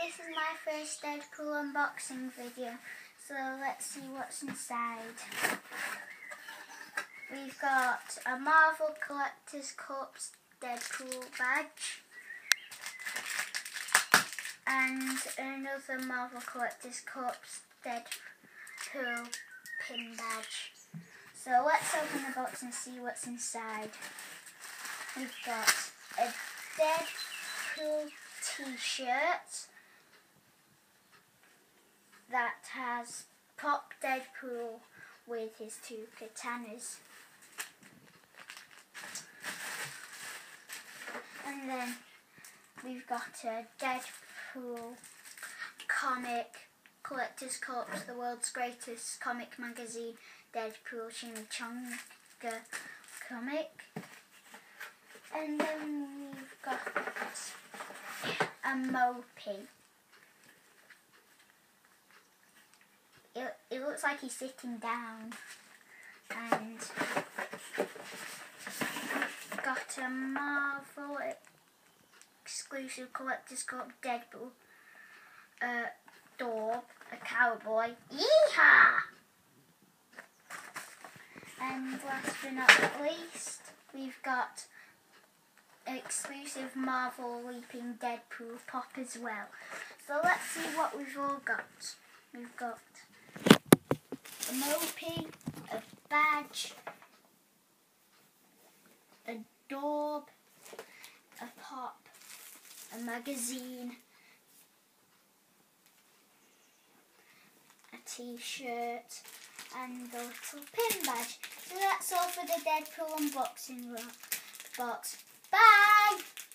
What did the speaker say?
this is my first Deadpool unboxing video, so let's see what's inside. We've got a Marvel Collector's Corps Deadpool badge and another Marvel Collector's Corps Deadpool pin badge. So let's open the box and see what's inside. We've got a Deadpool t-shirt that has Pop Deadpool with his two katanas. And then we've got a Deadpool comic, Collector's Corps, the world's greatest comic magazine, Deadpool Chimichanga comic. And then we've got a Mopey. It looks like he's sitting down. And got a Marvel exclusive Collector's Corps Deadpool Dorb, a cowboy. Yeehaw! And last but not least, we've got exclusive Marvel Leaping Deadpool pop as well. So let's see what we've all got. We've got a Mopey, a badge, a Dorb, a pop, a magazine, a t-shirt, and a little pin badge. So that's all for the Deadpool unboxing box. Bye!